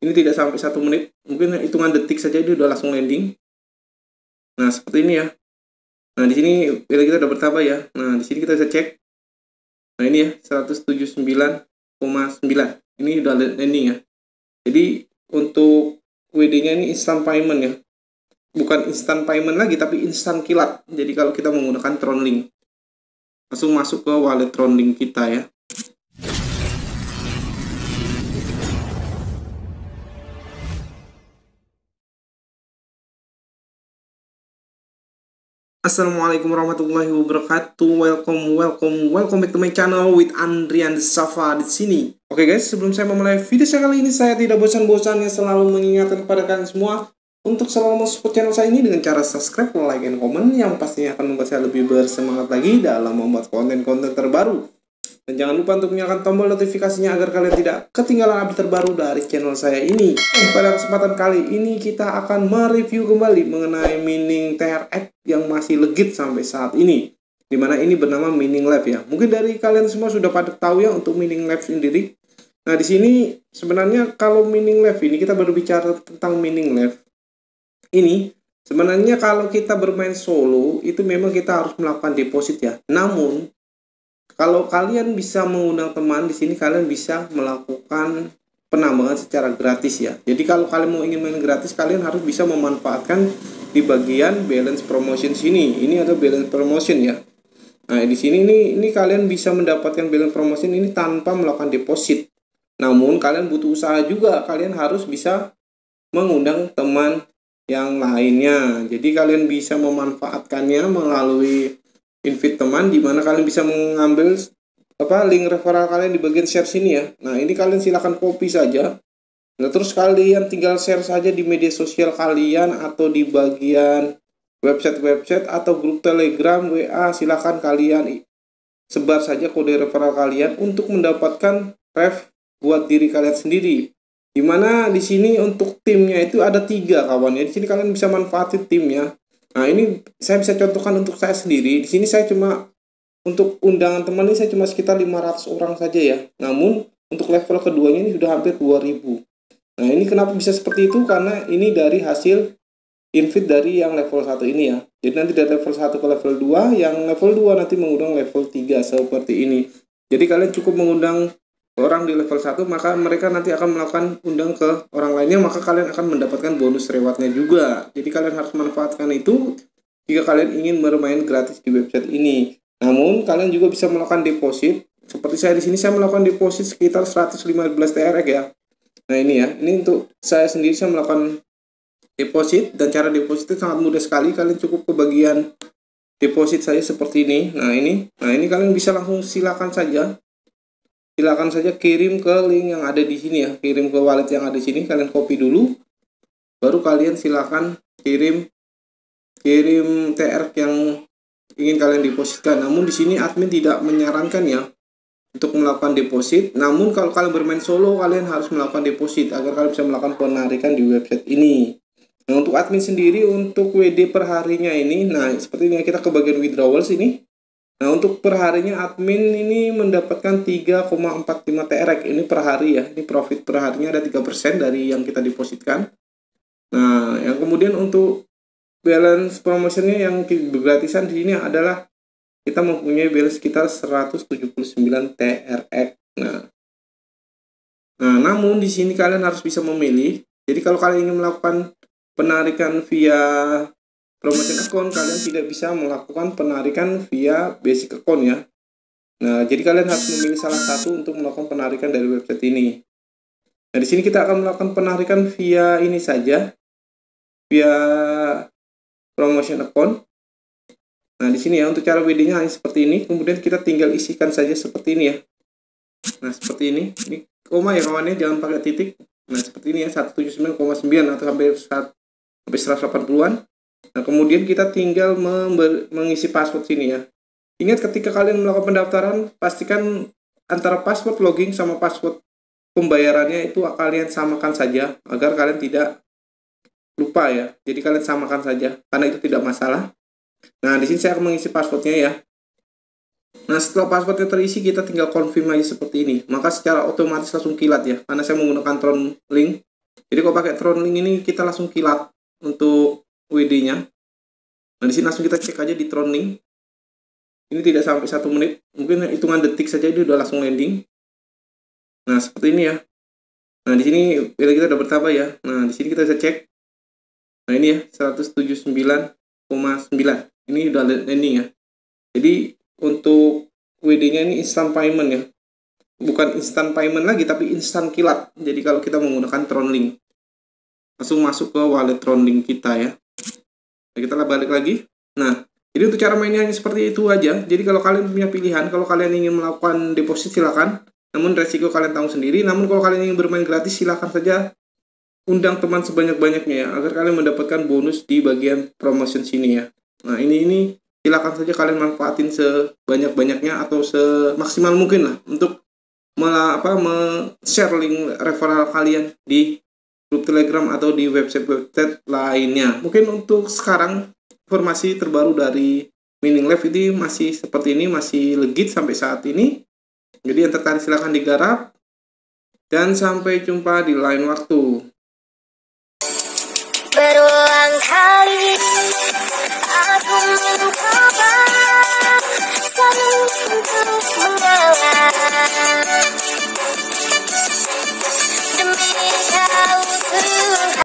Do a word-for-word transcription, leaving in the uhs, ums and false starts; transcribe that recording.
Ini tidak sampai satu menit, mungkin hitungan detik saja dia udah langsung landing. Nah, seperti ini ya. Nah, di sini bila kita udah bertambah ya. Nah, di sini kita bisa cek. Nah, ini ya, seratus tujuh puluh sembilan koma sembilan. Ini udah landing ya. Jadi, untuk W D-nya ini instant payment ya. Bukan instant payment lagi, tapi instant kilat. Jadi, kalau kita menggunakan TronLink, langsung masuk ke wallet TronLink kita ya. Assalamualaikum warahmatullahi wabarakatuh. Welcome, welcome, welcome back to my channel with Andrian Safa di sini. Oke guys, sebelum saya memulai video saya kali ini, saya tidak bosan-bosannya selalu mengingatkan kepada kalian semua untuk selalu mensupport channel saya ini dengan cara subscribe, like, dan komen yang pastinya akan membuat saya lebih bersemangat lagi dalam membuat konten-konten terbaru. Dan jangan lupa untuk menyalakan tombol notifikasinya agar kalian tidak ketinggalan update terbaru dari channel saya ini. Eh, pada kesempatan kali ini kita akan mereview kembali mengenai mining T R X yang masih legit sampai saat ini. Dimana ini bernama Mining Lab ya. Mungkin dari kalian semua sudah pada tahu ya untuk Mining Lab sendiri. Nah di sini sebenarnya kalau Mining Lab ini kita baru bicara tentang Mining Lab ini. Sebenarnya kalau kita bermain solo itu memang kita harus melakukan deposit ya. Namun kalau kalian bisa mengundang teman di sini, kalian bisa melakukan penambangan secara gratis ya. Jadi kalau kalian mau ingin main gratis, kalian harus bisa memanfaatkan di bagian balance promotion sini. Ini ada balance promotion ya. Nah di sini ini ini kalian bisa mendapatkan balance promotion ini tanpa melakukan deposit. Namun kalian butuh usaha juga. Kalian harus bisa mengundang teman yang lainnya. Jadi kalian bisa memanfaatkannya melalui invite teman, di mana kalian bisa mengambil apa link referral kalian di bagian share sini ya. Nah ini kalian silahkan copy saja. Nah terus kalian tinggal share saja di media sosial kalian atau di bagian website-website atau grup Telegram, W A. Silahkan kalian sebar saja kode referral kalian untuk mendapatkan ref buat diri kalian sendiri. Dimana di sini untuk timnya itu ada tiga kawan ya. Di sini kalian bisa manfaatin timnya. Nah ini saya bisa contohkan untuk saya sendiri. Di sini saya cuma untuk undangan teman ini saya cuma sekitar lima ratus orang saja ya. Namun untuk level keduanya ini sudah hampir dua ribu. Nah ini kenapa bisa seperti itu? Karena ini dari hasil invite dari yang level satu ini ya. Jadi nanti dari level satu ke level dua, yang level dua nanti mengundang level tiga seperti ini. Jadi kalian cukup mengundang orang di level satu, maka mereka nanti akan melakukan undang ke orang lainnya, maka kalian akan mendapatkan bonus rewardnya juga. Jadi kalian harus manfaatkan itu jika kalian ingin bermain gratis di website ini. Namun kalian juga bisa melakukan deposit. Seperti saya di sini saya melakukan deposit sekitar seratus lima belas T R X ya. Nah ini ya, ini untuk saya sendiri saya melakukan deposit, dan cara deposit itu sangat mudah sekali. Kalian cukup ke bagian deposit saya seperti ini. Nah ini, nah ini kalian bisa langsung silakan saja. Silakan saja kirim ke link yang ada di sini ya, kirim ke wallet yang ada di sini. Kalian copy dulu, baru kalian silakan kirim kirim T R yang ingin kalian depositkan. Namun di sini admin tidak menyarankan ya untuk melakukan deposit. Namun kalau kalian bermain solo, kalian harus melakukan deposit agar kalian bisa melakukan penarikan di website ini. Nah untuk admin sendiri untuk W D per harinya ini, nah seperti ini kita ke bagian withdrawals ini. Nah untuk per harinya admin ini mendapatkan tiga koma empat lima T R X ini per hari ya. Ini profit per harinya ada tiga persen dari yang kita depositkan. Nah yang kemudian untuk balance promotionnya yang gratisan di sini adalah kita mempunyai balance sekitar seratus tujuh puluh sembilan T R X. Nah, nah namun di sini kalian harus bisa memilih. Jadi kalau kalian ingin melakukan penarikan via promotion account, kalian tidak bisa melakukan penarikan via basic account ya. Nah, jadi kalian harus memilih salah satu untuk melakukan penarikan dari website ini. Nah, di sini kita akan melakukan penarikan via ini saja, via promotion account. Nah, di sini ya untuk cara W D-nya hanya seperti ini. Kemudian kita tinggal isikan saja seperti ini ya. Nah, seperti ini. Ini koma ya kawannya, jangan pakai titik. Nah, seperti ini ya, seratus tujuh puluh sembilan koma sembilan atau sampai sampai seratus delapan puluhan. Nah, kemudian kita tinggal mengisi password sini ya. Ingat ketika kalian melakukan pendaftaran, pastikan antara password login sama password pembayarannya itu kalian samakan saja agar kalian tidak lupa ya. Jadi kalian samakan saja karena itu tidak masalah. Nah, di sini saya akan mengisi passwordnya ya. Nah, setelah passwordnya terisi, kita tinggal confirm aja seperti ini. Maka secara otomatis langsung kilat ya, karena saya menggunakan TronLink. Jadi kalau pakai Tronlink ini kita langsung kilat untuk W D-nya. Nah, di sini langsung kita cek aja di Tronlink. Ini tidak sampai satu menit, mungkin hitungan detik saja dia udah langsung landing. Nah, seperti ini ya. Nah, di sini bila kita udah bertambah ya. Nah, di sini kita bisa cek. Nah, ini ya, seratus tujuh puluh sembilan koma sembilan. Ini udah landing ya. Jadi, untuk W D-nya ini instant payment ya. Bukan instant payment lagi, tapi instant kilat. Jadi, kalau kita menggunakan Tronlink, langsung masuk ke wallet Tronlink kita ya. Nah, kita balik lagi. Nah, jadi untuk cara mainnya hanya seperti itu aja. Jadi kalau kalian punya pilihan, kalau kalian ingin melakukan deposit silakan. Namun resiko kalian tahu sendiri. Namun kalau kalian ingin bermain gratis silakan saja undang teman sebanyak-banyaknya ya, agar kalian mendapatkan bonus di bagian promotion sini ya. Nah, ini ini silakan saja kalian manfaatin sebanyak-banyaknya atau semaksimal mungkin lah untuk malah apa me-share link referral kalian di grup Telegram atau di website-website lainnya. Mungkin untuk sekarang informasi terbaru dari Winning Live ini masih seperti ini, masih legit sampai saat ini. Jadi yang tertarik silahkan digarap. Dan sampai jumpa di lain waktu. Berulang kali aku mencoba selalu untuk mengalah.